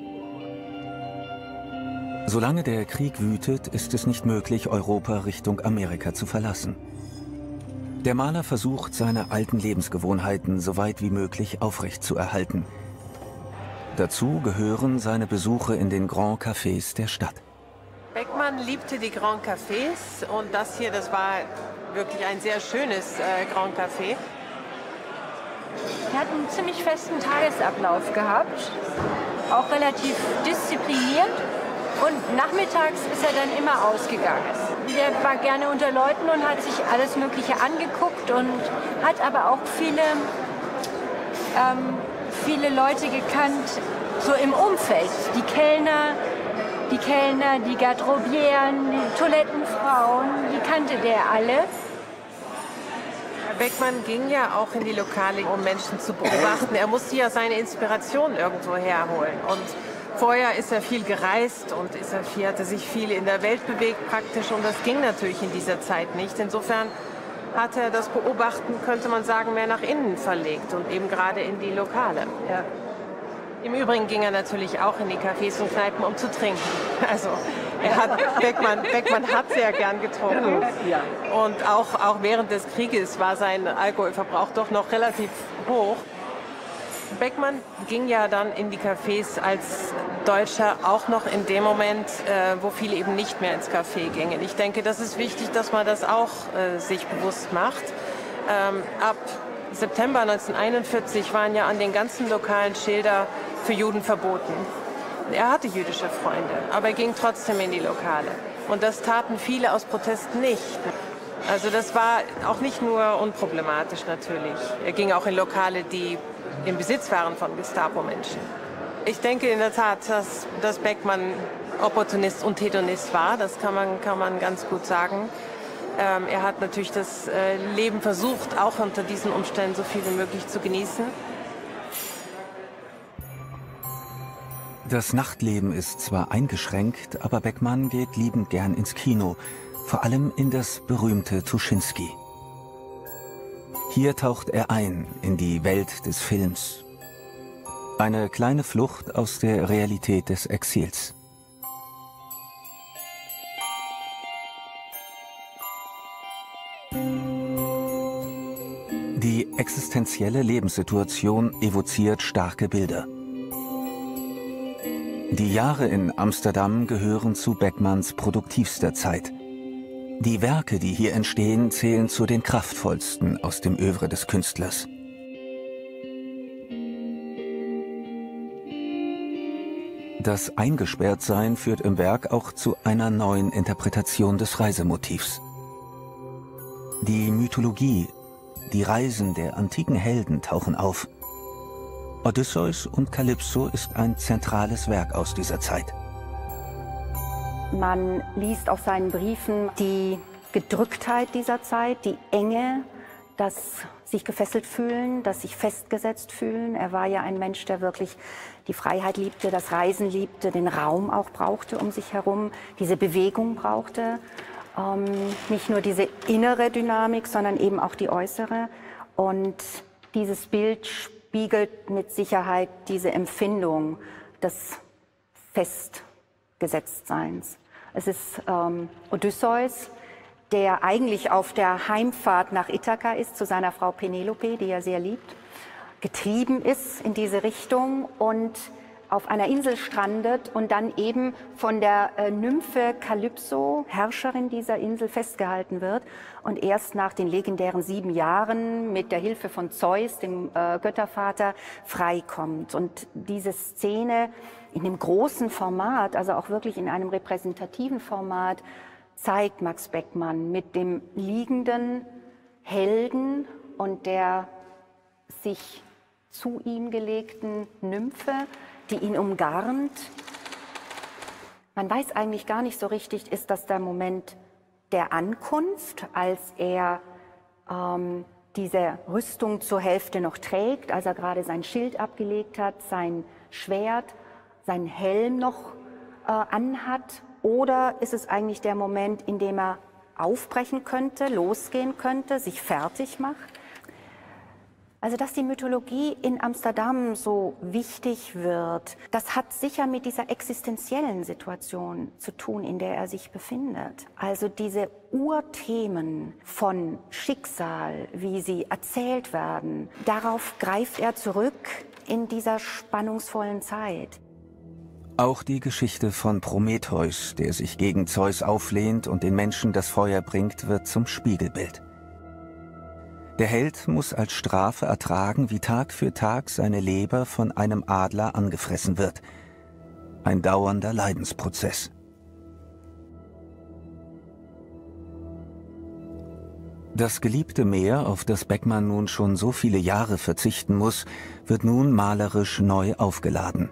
Solange der Krieg wütet, ist es nicht möglich, Europa Richtung Amerika zu verlassen. Der Maler versucht, seine alten Lebensgewohnheiten so weit wie möglich aufrechtzuerhalten. Dazu gehören seine Besuche in den Grand Cafés der Stadt. Beckmann liebte die Grand Cafés und das hier, das war wirklich ein sehr schönes Grand Café. Er hat einen ziemlich festen Tagesablauf gehabt, auch relativ diszipliniert. Und nachmittags ist er dann immer ausgegangen. Der war gerne unter Leuten und hat sich alles Mögliche angeguckt und hat aber auch viele Leute gekannt, so im Umfeld. Die Kellner, die Garderobieren, die Toilettenfrauen, die kannte der alle. Beckmann ging ja auch in die Lokale, um Menschen zu beobachten. Er musste ja seine Inspiration irgendwo herholen. Und vorher ist er viel gereist und hatte sich viel in der Welt bewegt praktisch. Und das ging natürlich in dieser Zeit nicht. Insofern hat er das Beobachten, könnte man sagen, mehr nach innen verlegt und eben gerade in die Lokale. Ja. Im Übrigen ging er natürlich auch in die Cafés und Kneipen, um zu trinken. Also Beckmann hat sehr gern getrunken. Ja. Und auch während des Krieges war sein Alkoholverbrauch doch noch relativ hoch. Beckmann ging ja dann in die Cafés als Deutscher auch noch in dem Moment, wo viele eben nicht mehr ins Café gingen. Ich denke, das ist wichtig, dass man das auch sich bewusst macht. Ab September 1941 waren ja an den ganzen Lokalen Schilder für Juden verboten. Er hatte jüdische Freunde, aber er ging trotzdem in die Lokale. Und das taten viele aus Protest nicht. Also das war auch nicht nur unproblematisch natürlich. Er ging auch in Lokale, die im Besitz waren von Gestapo-Menschen. Ich denke in der Tat, dass Beckmann Opportunist und Hedonist war. Das kann man ganz gut sagen. Er hat natürlich das Leben versucht, auch unter diesen Umständen so viel wie möglich zu genießen. Das Nachtleben ist zwar eingeschränkt, aber Beckmann geht liebend gern ins Kino, vor allem in das berühmte Tuschinski. Hier taucht er ein in die Welt des Films. Eine kleine Flucht aus der Realität des Exils. Die existenzielle Lebenssituation evoziert starke Bilder. Die Jahre in Amsterdam gehören zu Beckmanns produktivster Zeit. Die Werke, die hier entstehen, zählen zu den kraftvollsten aus dem Œuvre des Künstlers. Das Eingesperrtsein führt im Werk auch zu einer neuen Interpretation des Reisemotivs. Die Mythologie, die Reisen der antiken Helden tauchen auf. Odysseus und Kalypso ist ein zentrales Werk aus dieser Zeit. Man liest auf seinen Briefen die Gedrücktheit dieser Zeit, die Enge, das sich gefesselt fühlen, das sich festgesetzt fühlen. Er war ja ein Mensch, der wirklich die Freiheit liebte, das Reisen liebte, den Raum auch brauchte um sich herum, diese Bewegung brauchte. Nicht nur diese innere Dynamik, sondern eben auch die äußere. Und dieses Bild spiegelt mit Sicherheit diese Empfindung des Festgesetztseins. Es ist Odysseus, der eigentlich auf der Heimfahrt nach Ithaka ist, zu seiner Frau Penelope, die er sehr liebt, getrieben ist in diese Richtung und auf einer Insel strandet und dann eben von der Nymphe Kalypso, Herrscherin dieser Insel, festgehalten wird und erst nach den legendären 7 Jahren mit der Hilfe von Zeus, dem Göttervater, freikommt. Und diese Szene in dem großen Format, also auch wirklich in einem repräsentativen Format, zeigt Max Beckmann mit dem liegenden Helden und der sich zu ihm gelegten Nymphe, die ihn umgarnt. Man weiß eigentlich gar nicht so richtig, ist das der Moment der Ankunft, als er diese Rüstung zur Hälfte noch trägt, als er gerade sein Schild abgelegt hat, sein Schwert, seinen Helm noch anhat? Oder ist es eigentlich der Moment, in dem er aufbrechen könnte, losgehen könnte, sich fertig macht? Also, dass die Mythologie in Amsterdam so wichtig wird, das hat sicher mit dieser existenziellen Situation zu tun, in der er sich befindet. Also diese Urthemen von Schicksal, wie sie erzählt werden, darauf greift er zurück in dieser spannungsvollen Zeit. Auch die Geschichte von Prometheus, der sich gegen Zeus auflehnt und den Menschen das Feuer bringt, wird zum Spiegelbild. Der Held muss als Strafe ertragen, wie Tag für Tag seine Leber von einem Adler angefressen wird. Ein dauernder Leidensprozess. Das geliebte Meer, auf das Beckmann nun schon so viele Jahre verzichten muss, wird nun malerisch neu aufgeladen.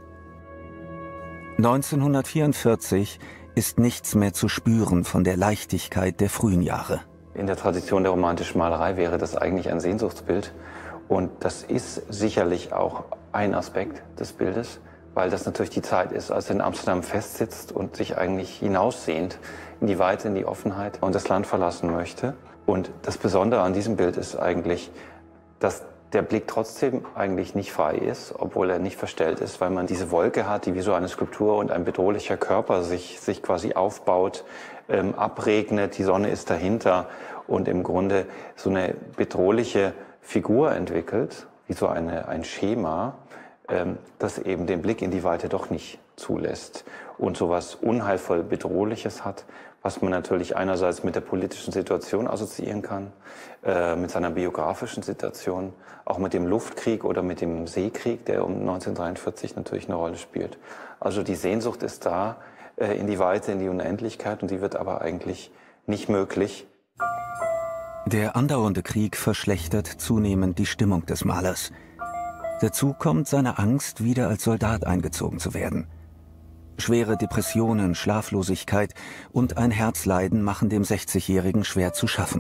1944 ist nichts mehr zu spüren von der Leichtigkeit der frühen Jahre. In der Tradition der romantischen Malerei wäre das eigentlich ein Sehnsuchtsbild. Und das ist sicherlich auch ein Aspekt des Bildes, weil das natürlich die Zeit ist, als er in Amsterdam festsitzt und sich eigentlich hinaussehnt in die Weite, in die Offenheit und das Land verlassen möchte. Und das Besondere an diesem Bild ist eigentlich, dass der Blick trotzdem eigentlich nicht frei ist, obwohl er nicht verstellt ist, weil man diese Wolke hat, die wie so eine Skulptur und ein bedrohlicher Körper sich quasi aufbaut, abregnet, die Sonne ist dahinter und im Grunde so eine bedrohliche Figur entwickelt, wie so ein Schema, das eben den Blick in die Weite doch nicht zulässt und so was unheilvoll Bedrohliches hat, was man natürlich einerseits mit der politischen Situation assoziieren kann, mit seiner biografischen Situation, auch mit dem Luftkrieg oder mit dem Seekrieg, der um 1943 natürlich eine Rolle spielt. Also die Sehnsucht ist da, in die Weite, in die Unendlichkeit, und die wird aber eigentlich nicht möglich. Der andauernde Krieg verschlechtert zunehmend die Stimmung des Malers. Dazu kommt seine Angst, wieder als Soldat eingezogen zu werden. Schwere Depressionen, Schlaflosigkeit und ein Herzleiden machen dem 60-Jährigen schwer zu schaffen.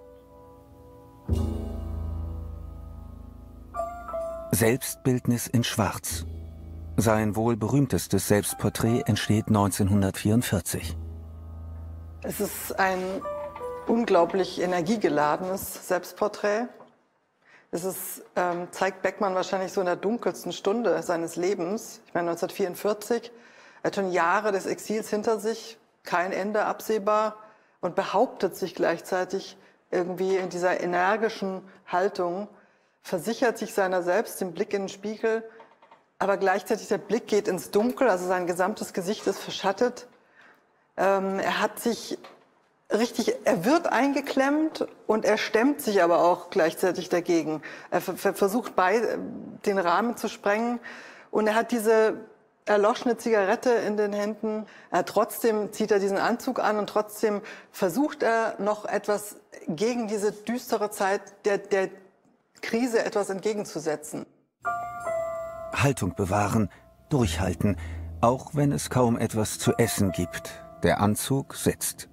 Selbstbildnis in Schwarz. Sein wohl berühmtestes Selbstporträt entsteht 1944. Es ist ein unglaublich energiegeladenes Selbstporträt. Es zeigt Beckmann wahrscheinlich so in der dunkelsten Stunde seines Lebens. Ich meine 1944, er hat schon Jahre des Exils hinter sich, kein Ende absehbar und behauptet sich gleichzeitig irgendwie in dieser energischen Haltung, versichert sich seiner selbst, den Blick in den Spiegel, aber gleichzeitig der Blick geht ins Dunkel, also sein gesamtes Gesicht ist verschattet. Er hat sich er wird eingeklemmt und er stemmt sich aber auch gleichzeitig dagegen. Er versucht den Rahmen zu sprengen und er hat diese erloschene Zigarette in den Händen. Trotzdem zieht er diesen Anzug an und trotzdem versucht er noch etwas gegen diese düstere Zeit der Krise etwas entgegenzusetzen. Haltung bewahren, durchhalten, auch wenn es kaum etwas zu essen gibt. Der Anzug sitzt.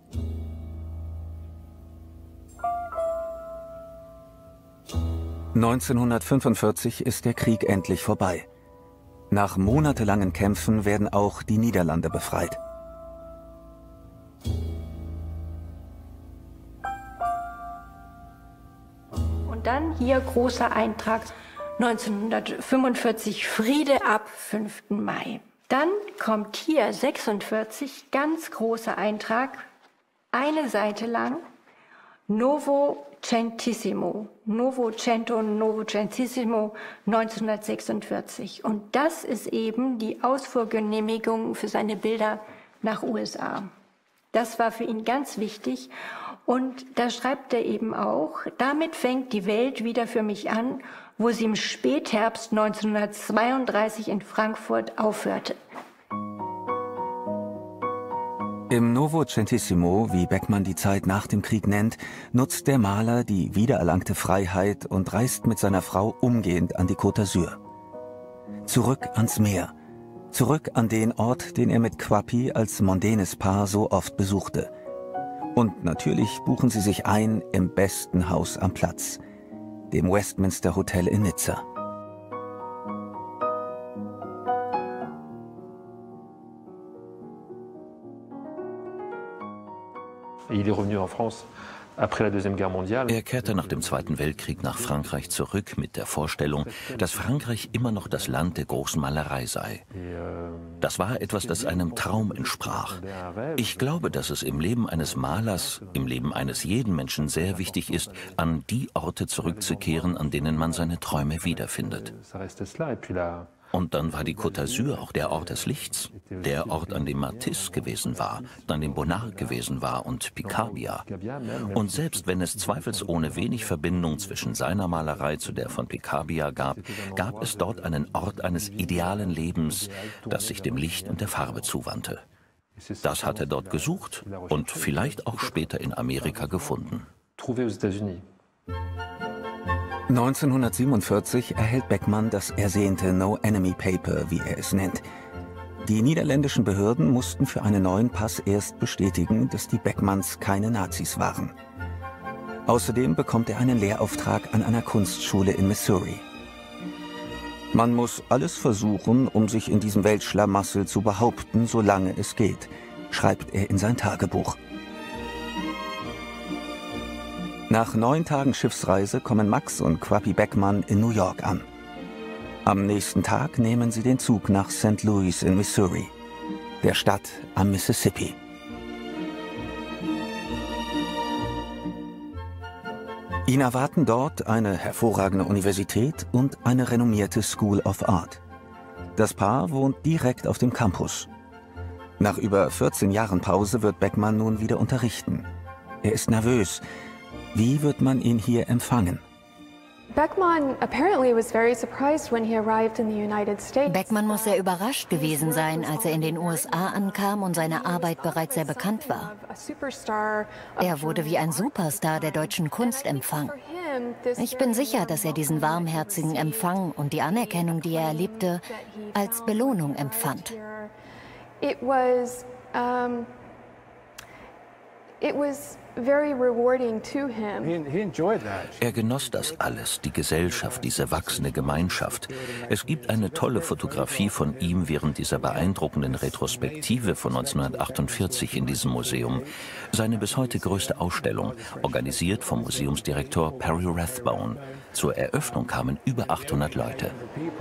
(1945) ist der Krieg endlich vorbei. Nach monatelangen Kämpfen werden auch die Niederlande befreit. Und dann hier großer Eintrag 1945, Friede ab 5. Mai. Dann kommt hier 46, ganz großer Eintrag, eine Seite lang, Novecentissimo, Novecentissimo 1946. Und das ist eben die Ausfuhrgenehmigung für seine Bilder nach USA. Das war für ihn ganz wichtig. Und da schreibt er eben auch, damit fängt die Welt wieder für mich an, wo sie im Spätherbst 1932 in Frankfurt aufhörte. Im Novecentissimo, wie Beckmann die Zeit nach dem Krieg nennt, nutzt der Maler die wiedererlangte Freiheit und reist mit seiner Frau umgehend an die Côte d'Azur. Zurück ans Meer, zurück an den Ort, den er mit Quappi als mondänes Paar so oft besuchte. Und natürlich buchen sie sich ein im besten Haus am Platz, dem Westminster Hotel in Nizza. Er kehrte nach dem Zweiten Weltkrieg nach Frankreich zurück mit der Vorstellung, dass Frankreich immer noch das Land der großen Malerei sei. Das war etwas, das einem Traum entsprach. Ich glaube, dass es im Leben eines Malers, im Leben eines jeden Menschen sehr wichtig ist, an die Orte zurückzukehren, an denen man seine Träume wiederfindet. Und dann war die Côte d'Azur auch der Ort des Lichts, der Ort, an dem Matisse gewesen war, an dem Bonnard gewesen war und Picabia. Und selbst wenn es zweifelsohne wenig Verbindung zwischen seiner Malerei zu der von Picabia gab es dort einen Ort eines idealen Lebens, das sich dem Licht und der Farbe zuwandte. Das hat er dort gesucht und vielleicht auch später in Amerika gefunden. 1947 erhält Beckmann das ersehnte No-Enemy-Paper, wie er es nennt. Die niederländischen Behörden mussten für einen neuen Pass erst bestätigen, dass die Beckmanns keine Nazis waren. Außerdem bekommt er einen Lehrauftrag an einer Kunstschule in Missouri. Man muss alles versuchen, um sich in diesem Weltschlamassel zu behaupten, solange es geht, schreibt er in sein Tagebuch. Nach 9 Tagen Schiffsreise kommen Max und Quappi Beckmann in New York an. Am nächsten Tag nehmen sie den Zug nach St. Louis in Missouri, der Stadt am Mississippi. Ihn erwarten dort eine hervorragende Universität und eine renommierte School of Art. Das Paar wohnt direkt auf dem Campus. Nach über 14 Jahren Pause wird Beckmann nun wieder unterrichten. Er ist nervös. Wie wird man ihn hier empfangen? Beckmann muss sehr überrascht gewesen sein, als er in den USA ankam und seine Arbeit bereits sehr bekannt war. Er wurde wie ein Superstar der deutschen Kunst empfangen. Ich bin sicher, dass er diesen warmherzigen Empfang und die Anerkennung, die er erlebte, als Belohnung empfand. It was very rewarding to him. Er genoss das alles, die Gesellschaft, diese wachsende Gemeinschaft. Es gibt eine tolle Fotografie von ihm während dieser beeindruckenden Retrospektive von 1948 in diesem Museum. Seine bis heute größte Ausstellung, organisiert vom Museumsdirektor Perry Rathbone. Zur Eröffnung kamen über 800 Leute.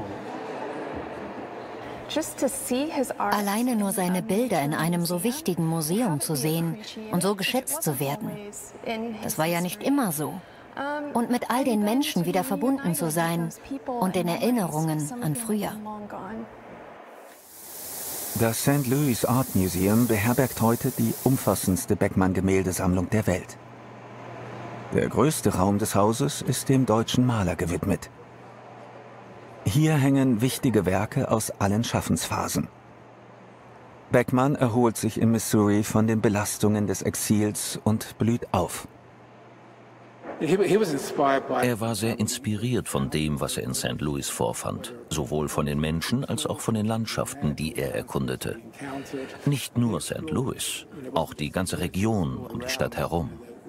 Alleine nur seine Bilder in einem so wichtigen Museum zu sehen und so geschätzt zu werden, das war ja nicht immer so. und mit all den Menschen wieder verbunden zu sein und den Erinnerungen an früher. Das St. Louis Art Museum beherbergt heute die umfassendste Beckmann-Gemäldesammlung der Welt. Der größte Raum des Hauses ist dem deutschen Maler gewidmet. Hier hängen wichtige Werke aus allen Schaffensphasen. Beckmann erholt sich in Missouri von den Belastungen des Exils und blüht auf. Er war sehr inspiriert von dem, was er in St. Louis vorfand, sowohl von den Menschen als auch von den Landschaften, die er erkundete. Nicht nur St. Louis, auch die ganze Region um die Stadt herum.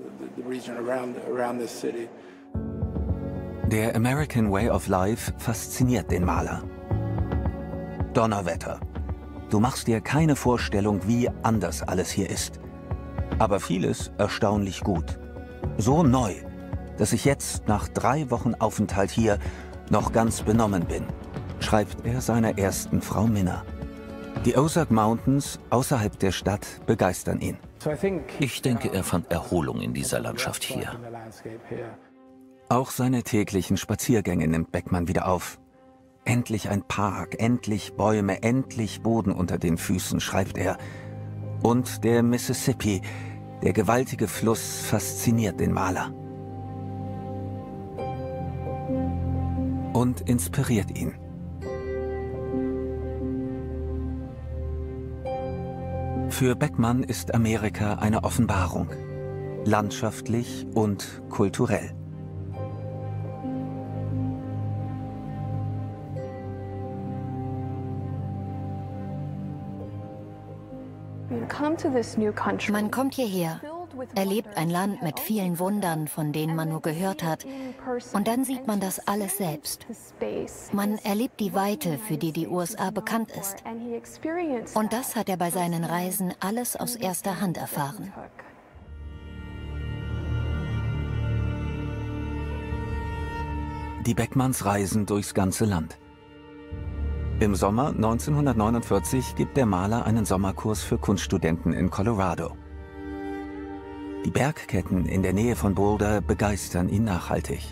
Der American Way of Life fasziniert den Maler. Donnerwetter. Du machst dir keine Vorstellung, wie anders alles hier ist. Aber vieles erstaunlich gut. So neu, dass ich jetzt nach 3 Wochen Aufenthalt hier noch ganz benommen bin, schreibt er seiner ersten Frau Minna. Die Ozark Mountains außerhalb der Stadt begeistern ihn. Ich denke, er fand Erholung in dieser Landschaft hier. Auch seine täglichen Spaziergänge nimmt Beckmann wieder auf. Endlich ein Park, endlich Bäume, endlich Boden unter den Füßen, schreibt er. Und der Mississippi, der gewaltige Fluss, fasziniert den Maler. Und inspiriert ihn. Für Beckmann ist Amerika eine Offenbarung, landschaftlich und kulturell. Man kommt hierher, erlebt ein Land mit vielen Wundern, von denen man nur gehört hat, und dann sieht man das alles selbst. Man erlebt die Weite, für die die USA bekannt ist. Und das hat er bei seinen Reisen alles aus erster Hand erfahren. Die Beckmanns reisen durchs ganze Land. Im Sommer 1949 gibt der Maler einen Sommerkurs für Kunststudenten in Colorado. Die Bergketten in der Nähe von Boulder begeistern ihn nachhaltig.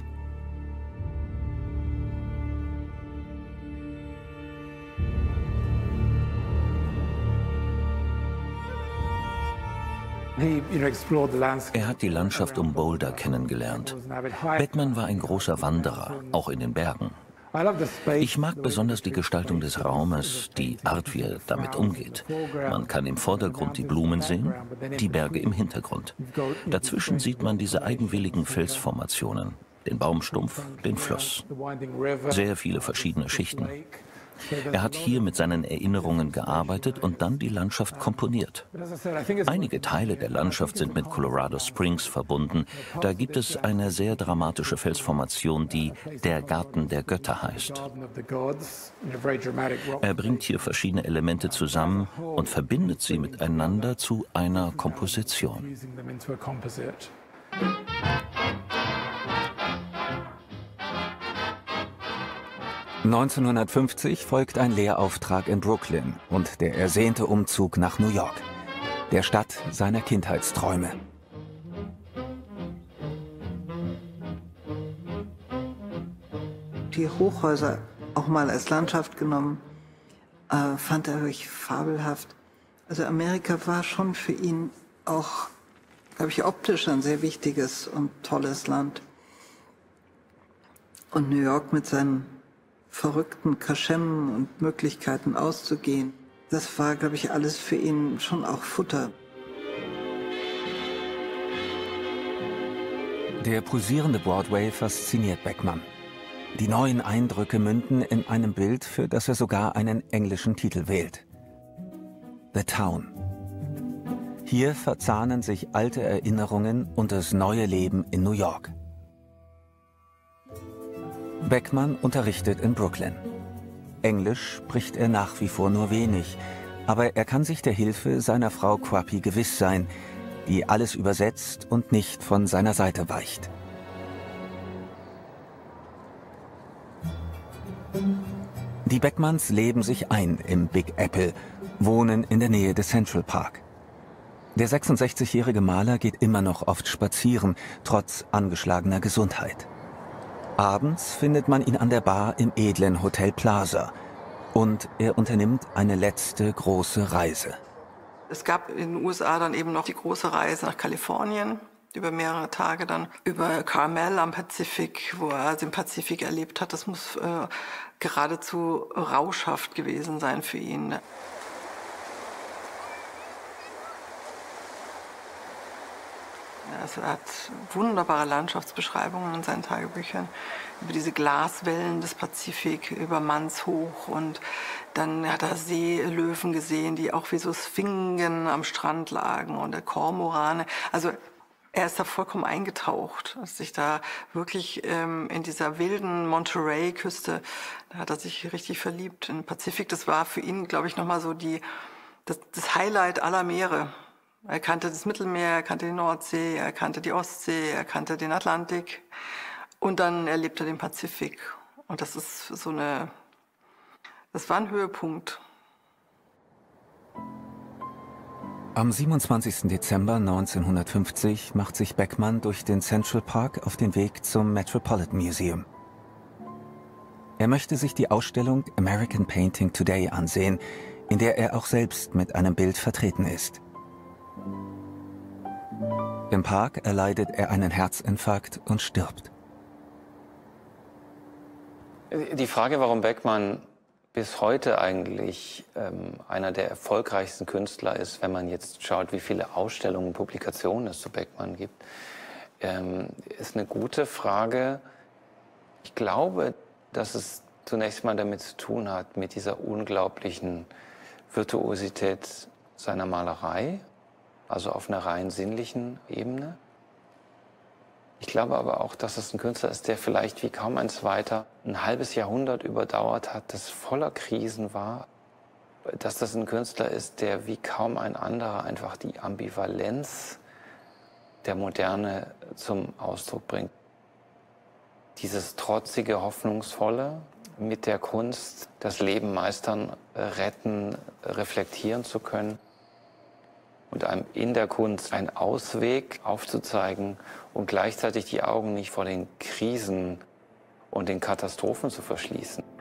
Er hat die Landschaft um Boulder kennengelernt. Beckmann war ein großer Wanderer, auch in den Bergen. Ich mag besonders die Gestaltung des Raumes, die Art, wie er damit umgeht. Man kann im Vordergrund die Blumen sehen, die Berge im Hintergrund. Dazwischen sieht man diese eigenwilligen Felsformationen, den Baumstumpf, den Fluss. Sehr viele verschiedene Schichten. Er hat hier mit seinen Erinnerungen gearbeitet und dann die Landschaft komponiert. Einige Teile der Landschaft sind mit Colorado Springs verbunden. Da gibt es eine sehr dramatische Felsformation, die der Garten der Götter heißt. Er bringt hier verschiedene Elemente zusammen und verbindet sie miteinander zu einer Komposition. 1950 folgt ein Lehrauftrag in Brooklyn und der ersehnte Umzug nach New York, der Stadt seiner Kindheitsträume. Die Hochhäuser auch mal als Landschaft genommen, fand er wirklich fabelhaft. Also Amerika war schon für ihn auch, glaube ich, optisch ein sehr wichtiges und tolles Land. Und New York mit seinen verrückten Kaschemmen und Möglichkeiten auszugehen. Das war, glaube ich, alles für ihn schon auch Futter. Der pulsierende Broadway fasziniert Beckmann. Die neuen Eindrücke münden in einem Bild, für das er sogar einen englischen Titel wählt. The Town. Hier verzahnen sich alte Erinnerungen und das neue Leben in New York. Beckmann unterrichtet in Brooklyn. Englisch spricht er nach wie vor nur wenig, aber er kann sich der Hilfe seiner Frau Quappi gewiss sein, die alles übersetzt und nicht von seiner Seite weicht. Die Beckmanns leben sich ein im Big Apple, wohnen in der Nähe des Central Park. Der 66-jährige Maler geht immer noch oft spazieren, trotz angeschlagener Gesundheit. Abends findet man ihn an der Bar im edlen Hotel Plaza. Und er unternimmt eine letzte große Reise. Es gab in den USA dann eben noch die große Reise nach Kalifornien, über mehrere Tage dann über Carmel am Pazifik, wo er den Pazifik erlebt hat. Das muss geradezu rauschhaft gewesen sein für ihn. Also er hat wunderbare Landschaftsbeschreibungen in seinen Tagebüchern über diese Glaswellen des Pazifik, über Mannshoch, und dann hat er Seelöwen gesehen, die auch wie so Sphingen am Strand lagen, und der Kormorane. Also er ist da vollkommen eingetaucht, sich da wirklich in dieser wilden Monterey-Küste, da hat er sich richtig verliebt in den Pazifik. Das war für ihn, glaube ich, nochmal so das Highlight aller Meere. Er kannte das Mittelmeer, er kannte die Nordsee, er kannte die Ostsee, er kannte den Atlantik, und dann erlebt er den Pazifik. Und das ist das war ein Höhepunkt. Am 27. Dezember 1950 macht sich Beckmann durch den Central Park auf den Weg zum Metropolitan Museum. Er möchte sich die Ausstellung American Painting Today ansehen, in der er auch selbst mit einem Bild vertreten ist. Im Park erleidet er einen Herzinfarkt und stirbt. Die Frage, warum Beckmann bis heute eigentlich einer der erfolgreichsten Künstler ist, wenn man jetzt schaut, wie viele Ausstellungen und Publikationen es zu Beckmann gibt, ist eine gute Frage. Ich glaube, dass es zunächst mal damit zu tun hat, mit dieser unglaublichen Virtuosität seiner Malerei, also auf einer rein sinnlichen Ebene. Ich glaube aber auch, dass es ein Künstler ist, der vielleicht wie kaum ein zweiter ein halbes Jahrhundert überdauert hat, das voller Krisen war. Dass das ein Künstler ist, der wie kaum ein anderer einfach die Ambivalenz der Moderne zum Ausdruck bringt. Dieses trotzige, hoffnungsvolle, mit der Kunst das Leben meistern, retten, reflektieren zu können. Und einem in der Kunst einen Ausweg aufzuzeigen und gleichzeitig die Augen nicht vor den Krisen und den Katastrophen zu verschließen.